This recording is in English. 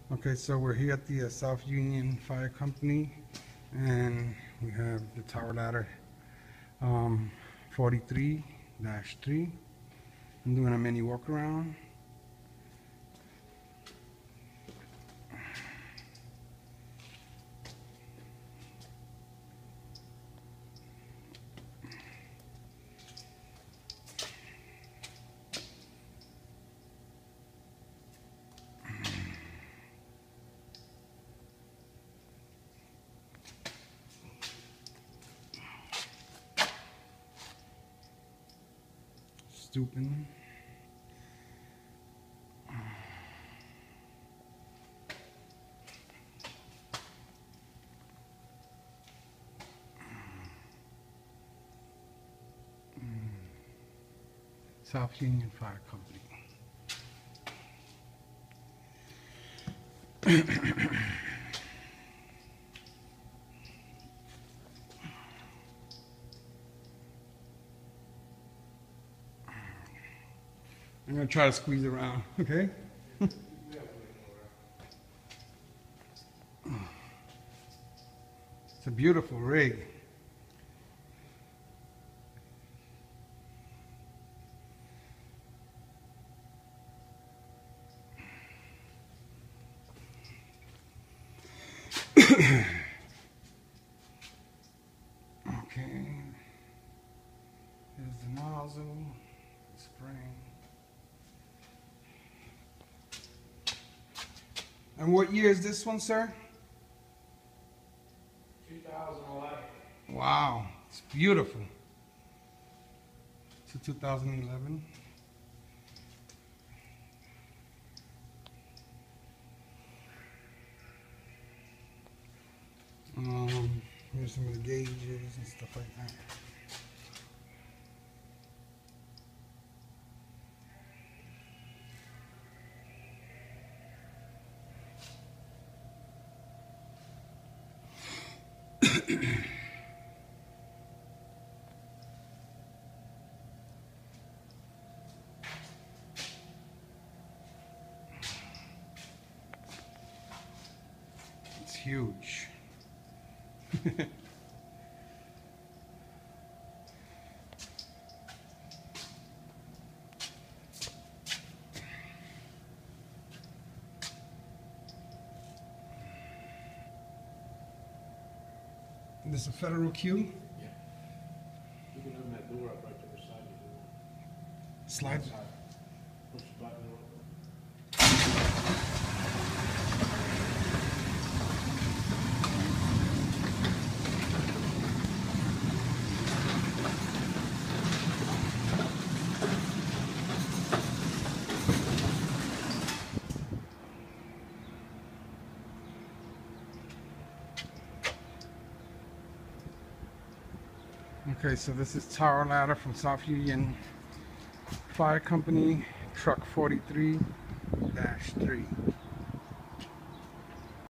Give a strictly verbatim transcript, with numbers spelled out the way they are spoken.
Okay, so we're here at the uh, South Union Fire Company, and we have the tower ladder um, forty-three dash three. I'm doing a mini walk around. Stooping. South Union Fire Company. I'm gonna try to squeeze around, okay? It's a beautiful rig. Okay, here's the nozzle, spring. And what year is this one, sir? two thousand eleven. Wow, it's beautiful. It's a two thousand eleven. Um, here's some of the gauges and stuff like that. It's huge. This is a Federal Q. Yeah. You can open that door up right to the side of the door. Slide. Side. Push the button over. Okay, so this is tower ladder from South Union Fire Company, truck forty-three dash three.